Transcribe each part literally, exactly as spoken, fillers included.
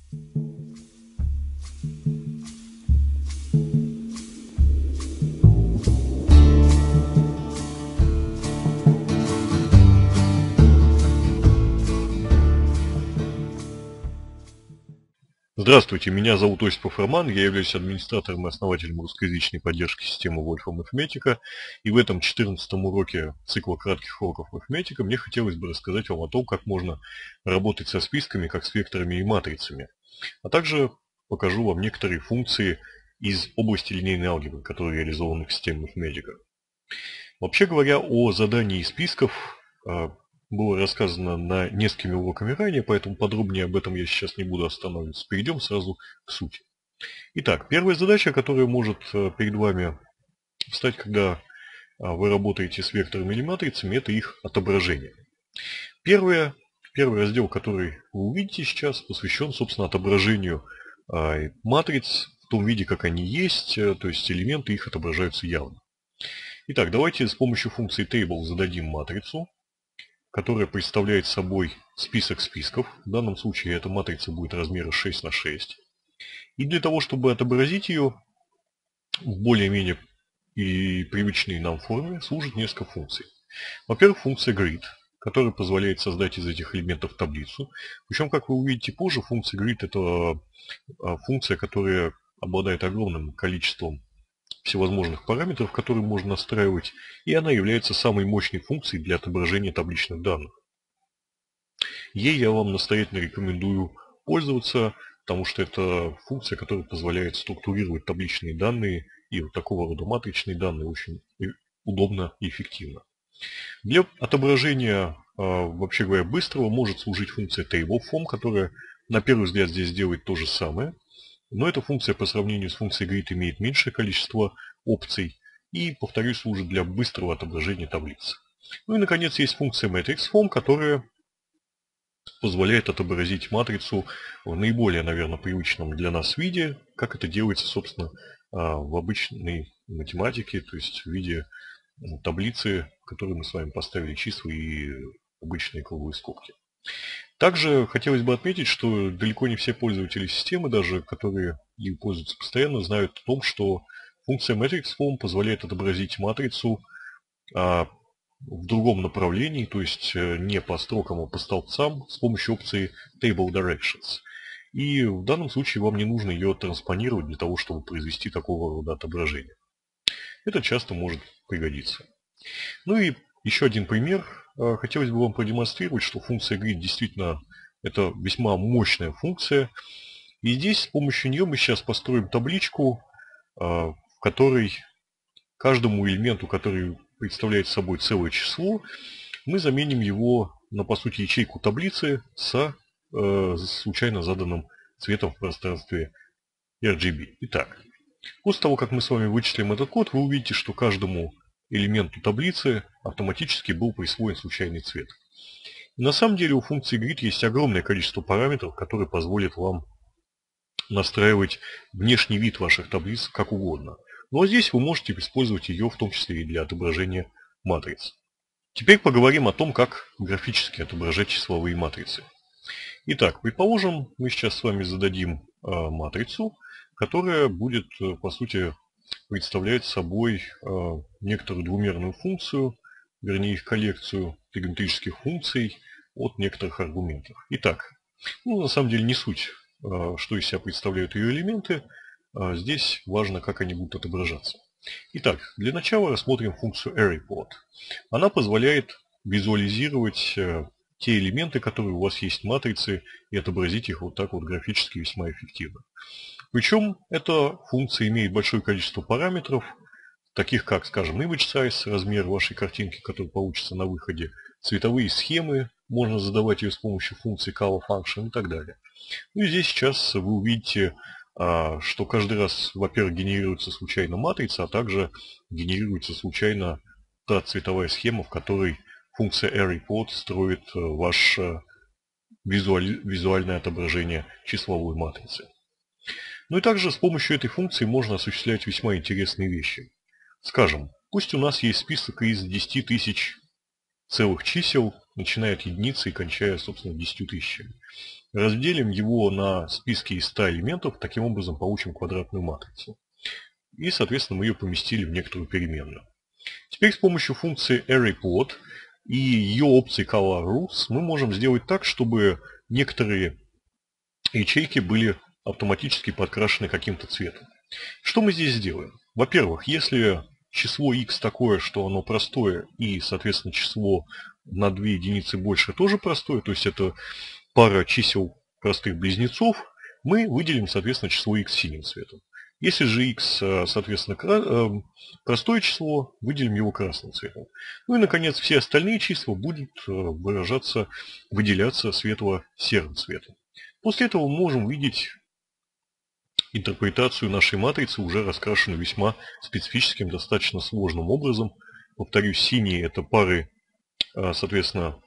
Здравствуйте, меня зовут Осипов Роман, я являюсь администратором и основателем русскоязычной поддержки системы Wolfram Mathematica, и в этом четырнадцатом уроке цикла кратких уроков Mathematica мне хотелось бы рассказать вам о том, как можно работать со списками, как с векторами и матрицами, а также покажу вам некоторые функции из области линейной алгебры, которые реализованы в системе Mathematica. Вообще говоря, о задании списков было рассказано на несколькими уроками ранее, поэтому подробнее об этом я сейчас не буду останавливаться. Перейдем сразу к сути. Итак, первая задача, которая может перед вами встать, когда вы работаете с векторами или матрицами, это их отображение. Первое, первый раздел, который вы увидите сейчас, посвящен, собственно, отображению матриц в том виде, как они есть, то есть элементы их отображаются явно. Итак, давайте с помощью функции table зададим матрицу, которая представляет собой список списков. В данном случае эта матрица будет размера шесть на шесть. И для того, чтобы отобразить ее в более-менее и привычной нам форме, служит несколько функций. Во-первых, функция grid, которая позволяет создать из этих элементов таблицу. Причем, как вы увидите позже, функция grid — это функция, которая обладает огромным количеством всевозможных параметров, которые можно настраивать, и она является самой мощной функцией для отображения табличных данных. Ей я вам настоятельно рекомендую пользоваться, потому что это функция, которая позволяет структурировать табличные данные, и вот такого рода матричные данные очень удобно и эффективно. Для отображения, вообще говоря, быстрого может служить функция TableForm, которая на первый взгляд здесь делает то же самое. Но эта функция по сравнению с функцией grid имеет меньшее количество опций и, повторюсь, служит для быстрого отображения таблиц. Ну и, наконец, есть функция MatrixForm, которая позволяет отобразить матрицу в наиболее, наверное, привычном для нас виде, как это делается, собственно, в обычной математике, то есть в виде таблицы, в которой мы с вами поставили числа и обычные круглые скобки. Также хотелось бы отметить, что далеко не все пользователи системы, даже которые ей пользуются постоянно, знают о том, что функция MatrixForm позволяет отобразить матрицу а, в другом направлении, то есть не по строкам, а по столбцам, с помощью опции Table Directions. И в данном случае вам не нужно ее транспонировать для того, чтобы произвести такого рода отображение. Это часто может пригодиться. Ну и еще один пример. Хотелось бы вам продемонстрировать, что функция grid действительно это весьма мощная функция. И здесь с помощью нее мы сейчас построим табличку, в которой каждому элементу, который представляет собой целое число, мы заменим его на, по сути, ячейку таблицы с случайно заданным цветом в пространстве эр джи би. Итак, после того, как мы с вами вычислим этот код, вы увидите, что каждому элементу таблицы автоматически был присвоен случайный цвет. И на самом деле у функции grid есть огромное количество параметров, которые позволят вам настраивать внешний вид ваших таблиц как угодно. Но здесь вы можете использовать ее в том числе и для отображения матриц. Теперь поговорим о том, как графически отображать числовые матрицы. Итак, предположим, мы сейчас с вами зададим матрицу, которая будет, по сути, представлять собой некоторую двумерную функцию, вернее их коллекцию тригонометрических функций от некоторых аргументов. Итак, ну, на самом деле не суть, что из себя представляют ее элементы. Здесь важно, как они будут отображаться. Итак, для начала рассмотрим функцию ArrayPlot. Она позволяет визуализировать те элементы, которые у вас есть в матрице, и отобразить их вот так вот графически весьма эффективно. Причем эта функция имеет большое количество параметров, таких как, скажем, image size, размер вашей картинки, который получится на выходе, цветовые схемы, можно задавать ее с помощью функции color function и так далее. Ну и здесь сейчас вы увидите, что каждый раз, во-первых, генерируется случайно матрица, а также генерируется случайно та цветовая схема, в которой функция ArrayPlot строит ваше визуальное отображение числовой матрицы. Ну и также с помощью этой функции можно осуществлять весьма интересные вещи. Скажем, пусть у нас есть список из десяти тысяч целых чисел, начиная от единицы и кончая, собственно, десятью тысячами. разделим его на списки из ста элементов, таким образом получим квадратную матрицу. И, соответственно, мы ее поместили в некоторую переменную. Теперь с помощью функции ArrayPlot и ее опции ColorRules мы можем сделать так, чтобы некоторые ячейки были автоматически подкрашены каким-то цветом. Что мы здесь сделаем? Во-первых, если число x такое, что оно простое, и, соответственно, число на две единицы больше тоже простое, то есть это пара чисел простых близнецов, мы выделим, соответственно, число x синим цветом. Если же x, соответственно, простое число, выделим его красным цветом. Ну и, наконец, все остальные числа будут выражаться, выделяться светло-серым цветом. После этого мы можем видеть интерпретацию нашей матрицы, уже раскрашенную весьма специфическим, достаточно сложным образом. Повторюсь, синие это пары, соответственно,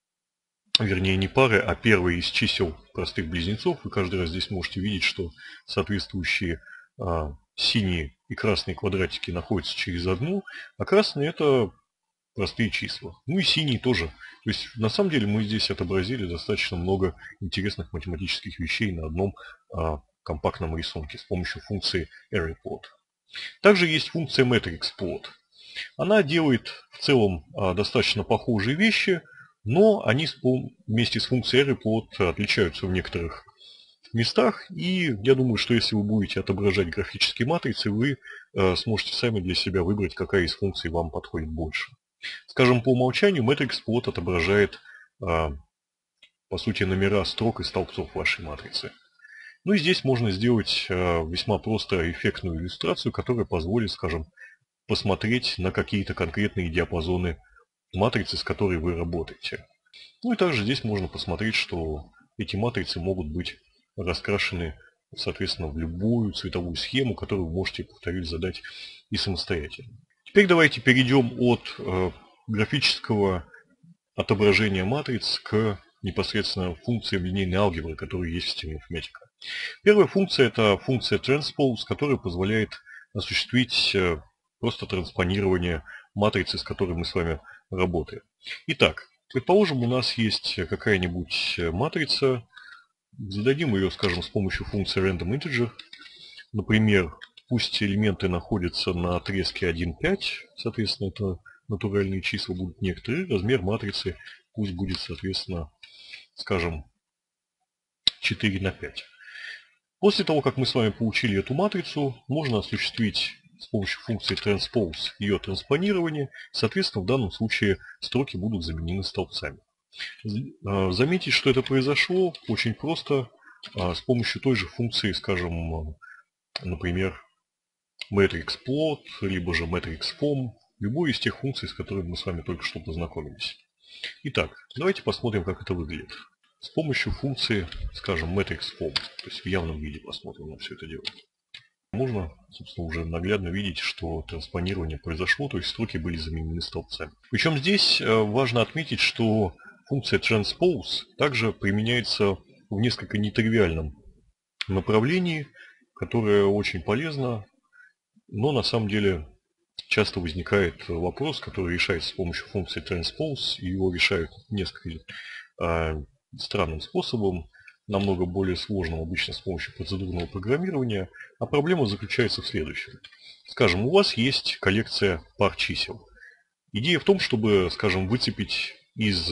вернее не пары, а первые из чисел простых близнецов. Вы каждый раз здесь можете видеть, что соответствующие а, синие и красные квадратики находятся через одну, а красные это простые числа. Ну и синие тоже. То есть на самом деле мы здесь отобразили достаточно много интересных математических вещей на одном а, компактном рисунке с помощью функции ArrayPlot. Также есть функция MatrixPlot. Она делает в целом а, достаточно похожие вещи, но они вместе с функцией ArrayPlot отличаются в некоторых местах. И я думаю, что если вы будете отображать графические матрицы, вы а, сможете сами для себя выбрать, какая из функций вам подходит больше. Скажем, по умолчанию MatrixPlot отображает, а, по сути, номера строк и столбцов вашей матрицы. Ну и здесь можно сделать весьма просто эффектную иллюстрацию, которая позволит, скажем, посмотреть на какие-то конкретные диапазоны матрицы, с которой вы работаете. Ну и также здесь можно посмотреть, что эти матрицы могут быть раскрашены, соответственно, в любую цветовую схему, которую вы можете, повторюсь, задать и самостоятельно. Теперь давайте перейдем от графического отображения матриц к непосредственно функциям линейной алгебры, которые есть в системе Arithmetic. Первая функция – это функция Transpose, которая позволяет осуществить просто транспонирование матрицы, с которой мы с вами работаем. Итак, предположим, у нас есть какая-нибудь матрица. Зададим ее, скажем, с помощью функции RandomInteger. Например, пусть элементы находятся на отрезке один, пять, соответственно, это натуральные числа будут некоторые. Размер матрицы пусть будет, соответственно, скажем, четыре на пять. После того, как мы с вами получили эту матрицу, можно осуществить с помощью функции Transpose ее транспонирование. Соответственно, в данном случае строки будут заменены столбцами. Заметьте, что это произошло очень просто с помощью той же функции, скажем, например, MatrixPlot, либо же MatrixForm, любой из тех функций, с которыми мы с вами только что познакомились. Итак, давайте посмотрим, как это выглядит. С помощью функции, скажем, MatrixForm, то есть в явном виде посмотрим на все это дело. Можно, собственно, уже наглядно видеть, что транспонирование произошло, то есть строки были заменены столбцами. Причем здесь важно отметить, что функция Transpose также применяется в несколько нетривиальном направлении, которое очень полезно, но на самом деле часто возникает вопрос, который решается с помощью функции Transpose, и его решают несколько э, странным способом, намного более сложным, обычно с помощью процедурного программирования. А проблема заключается в следующем. Скажем, у вас есть коллекция пар чисел. Идея в том, чтобы, скажем, выцепить из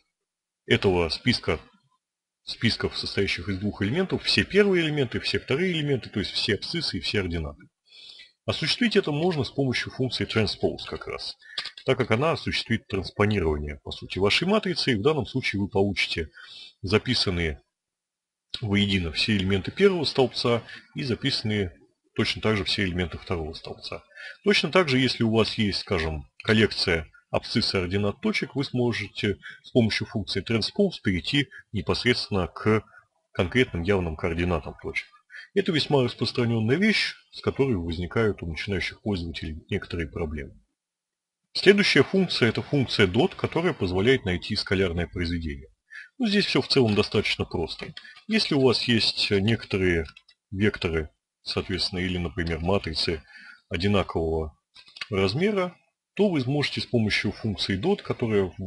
этого списка списков, состоящих из двух элементов, все первые элементы, все вторые элементы, то есть все абсциссы и все ординаты. Осуществить это можно с помощью функции Transpose как раз, так как она осуществит транспонирование, по сути, вашей матрицы, и в данном случае вы получите записанные воедино все элементы первого столбца и записанные точно так же все элементы второго столбца. Точно так же, если у вас есть, скажем, коллекция абсцисс и ординат точек, вы сможете с помощью функции Transpose перейти непосредственно к конкретным явным координатам точек. Это весьма распространенная вещь, с которой возникают у начинающих пользователей некоторые проблемы. Следующая функция – это функция dot, которая позволяет найти скалярное произведение. Ну, здесь все в целом достаточно просто. Если у вас есть некоторые векторы, соответственно, или, например, матрицы одинакового размера, то вы сможете с помощью функции dot, которая в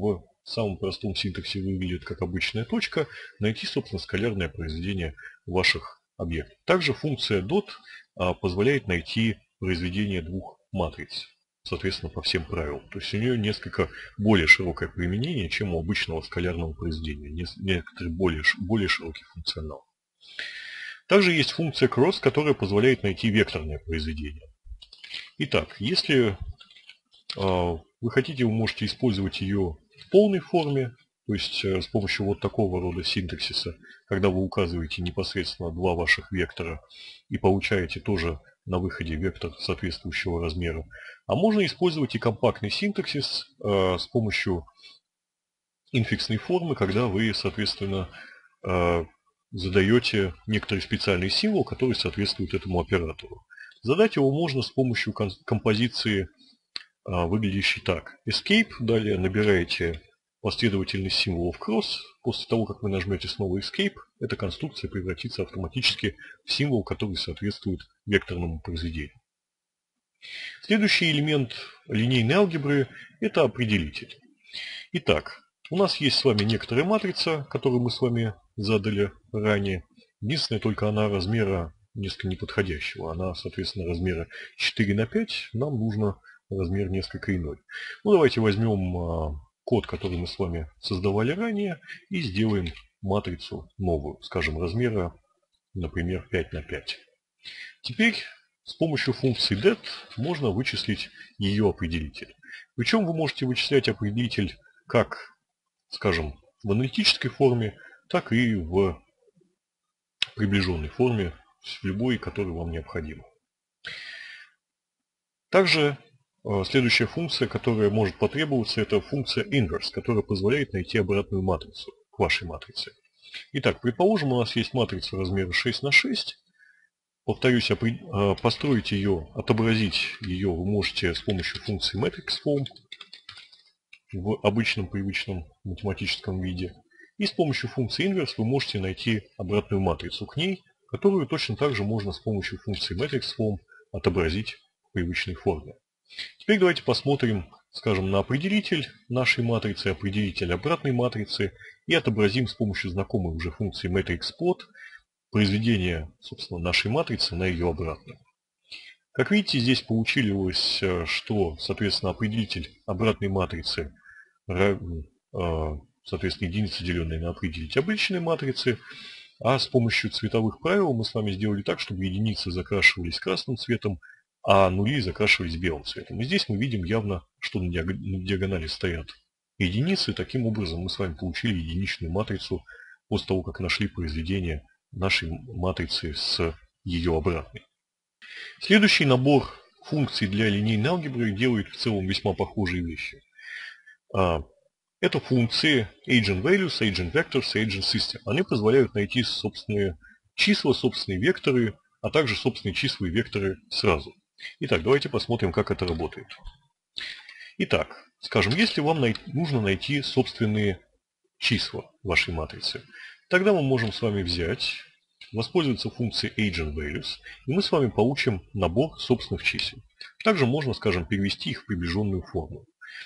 в самом простом синтаксе выглядит как обычная точка, найти, собственно, скалярное произведение ваших объектов. Также функция dot позволяет найти произведение двух матриц, соответственно, по всем правилам. То есть у нее несколько более широкое применение, чем у обычного скалярного произведения. Некоторый более, более широкий функционал. Также есть функция cross, которая позволяет найти векторное произведение. Итак, если э, вы хотите, вы можете использовать ее в полной форме, то есть э, с помощью вот такого рода синтаксиса, когда вы указываете непосредственно два ваших вектора и получаете тоже на выходе вектор соответствующего размера. А можно использовать и компактный синтаксис э, с помощью инфиксной формы, когда вы, соответственно, э, задаете некоторый специальный символ, который соответствует этому оператору. Задать его можно с помощью композиции, выглядящей так. Escape, далее набираете последовательность символов cross. После того, как вы нажмете снова Escape, эта конструкция превратится автоматически в символ, который соответствует векторному произведению. Следующий элемент линейной алгебры – это определитель. Итак, у нас есть с вами некоторая матрица, которую мы с вами задали ранее. Единственное, только она размера несколько неподходящего. Она, соответственно, размера четыре на пять. Нам нужно размер несколько иной. Ну, давайте возьмем код, который мы с вами создавали ранее, и сделаем матрицу новую, скажем, размера, например, пять на пять. Теперь с помощью функции det можно вычислить ее определитель. Причем вы можете вычислять определитель как, скажем, в аналитической форме, так и в приближенной форме, в любой, которая вам необходима. Также следующая функция, которая может потребоваться, это функция inverse, которая позволяет найти обратную матрицу к вашей матрице. Итак, предположим, у нас есть матрица размера шесть на шесть. Повторюсь, построить ее, отобразить ее вы можете с помощью функции matrixForm в обычном привычном математическом виде. И с помощью функции inverse вы можете найти обратную матрицу к ней, которую точно так же можно с помощью функции matrixForm отобразить в привычной форме. Теперь давайте посмотрим, скажем, на определитель нашей матрицы, определитель обратной матрицы и отобразим с помощью знакомой уже функции matrixPlot произведение, собственно, нашей матрицы на ее обратную. Как видите, здесь получилось, что, соответственно, определитель обратной матрицы равен, соответственно, единице, деленной на определитель обычной матрицы, а с помощью цветовых правил мы с вами сделали так, чтобы единицы закрашивались красным цветом, а нули закрашивались белым цветом. И здесь мы видим явно, что на диагонали стоят единицы. Таким образом мы с вами получили единичную матрицу после того, как нашли произведение нашей матрицы с ее обратной. Следующий набор функций для линейной алгебры делает в целом весьма похожие вещи. Это функции AgentValues, AgentVectors и AgentSystem. Они позволяют найти собственные числа, собственные векторы, а также собственные числа и векторы сразу. Итак, давайте посмотрим, как это работает. Итак, скажем, если вам нужно найти собственные числа вашей матрицы, тогда мы можем с вами взять, воспользоваться функцией AgentValues, и мы с вами получим набор собственных чисел. Также можно, скажем, перевести их в приближенную форму.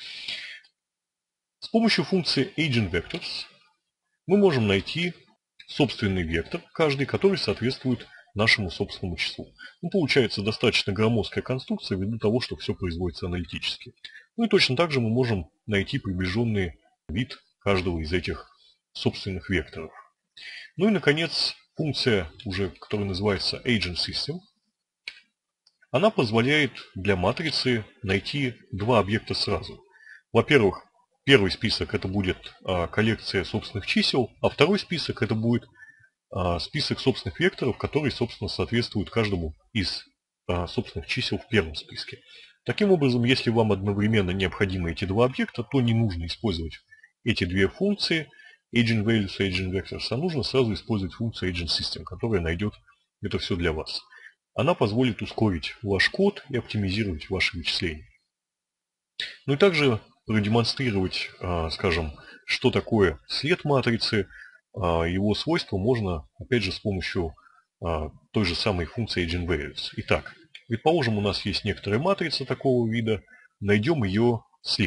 С помощью функции AgentVectors мы можем найти собственный вектор, каждый, который соответствует нашему собственному числу. Ну, получается достаточно громоздкая конструкция ввиду того, что все производится аналитически. Ну и точно так же мы можем найти приближенный вид каждого из этих собственных векторов. Ну и, наконец, функция, уже, которая называется AgentSystem, она позволяет для матрицы найти два объекта сразу. Во-первых, первый список это будет а, коллекция собственных чисел, а второй список это будет а, список собственных векторов, которые, собственно, соответствуют каждому из а, собственных чисел в первом списке. Таким образом, если вам одновременно необходимы эти два объекта, то не нужно использовать эти две функции AgentValues и AgentVectors, а нужно сразу использовать функцию AgentSystem, которая найдет это все для вас. Она позволит ускорить ваш код и оптимизировать ваши вычисления. Ну и также продемонстрировать, скажем, что такое след матрицы. Его свойства можно, опять же, с помощью той же самой функции AgentValues. Итак, предположим, у нас есть некоторая матрица такого вида, найдем ее след.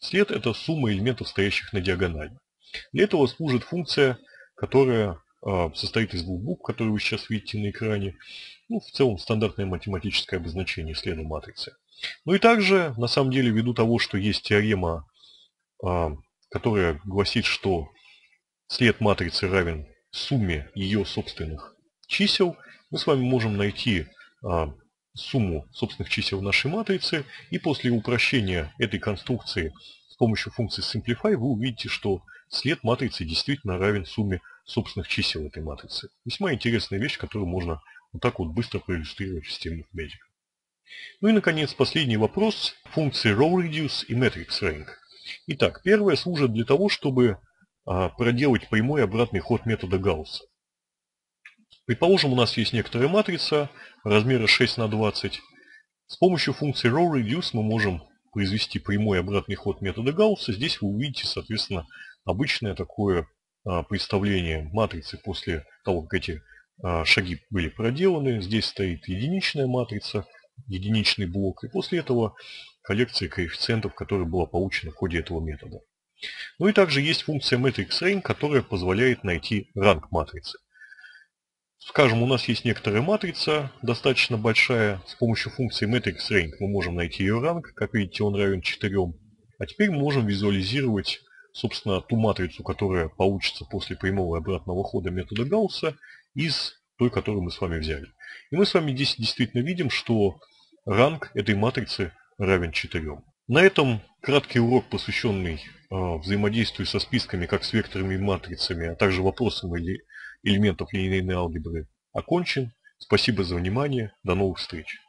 След – это сумма элементов, стоящих на диагонали. Для этого служит функция, которая э, состоит из двух букв, которые вы сейчас видите на экране. Ну, в целом стандартное математическое обозначение следа матрицы. Ну и также, на самом деле, ввиду того, что есть теорема, э, которая гласит, что след матрицы равен сумме ее собственных чисел, мы с вами можем найти а, сумму собственных чисел нашей матрицы, и после упрощения этой конструкции с помощью функции simplify вы увидите, что след матрицы действительно равен сумме собственных чисел этой матрицы. Весьма интересная вещь, которую можно вот так вот быстро проиллюстрировать в системе Mathematica. Ну и, наконец, последний вопрос. Функции rowReduce и matrixRank. Итак, первое служит для того, чтобы проделать прямой обратный ход метода Гаусса. Предположим, у нас есть некоторая матрица размера шесть на двадцать. С помощью функции rowReduce мы можем произвести прямой обратный ход метода Гаусса. Здесь вы увидите, соответственно, обычное такое представление матрицы после того, как эти шаги были проделаны. Здесь стоит единичная матрица, единичный блок, и после этого коллекция коэффициентов, которая была получена в ходе этого метода. Ну и также есть функция matrixRank, которая позволяет найти ранг матрицы. Скажем, у нас есть некоторая матрица, достаточно большая. С помощью функции matrixRank мы можем найти ее ранг. Как видите, он равен четырем. А теперь мы можем визуализировать, собственно, ту матрицу, которая получится после прямого обратного хода метода Гаусса, из той, которую мы с вами взяли. И мы с вами здесь действительно видим, что ранг этой матрицы равен четырем. На этом краткий урок, посвященный э, взаимодействию со списками, как с векторами и матрицами, а также вопросам или элементов линейной алгебры, окончен. Спасибо за внимание. До новых встреч.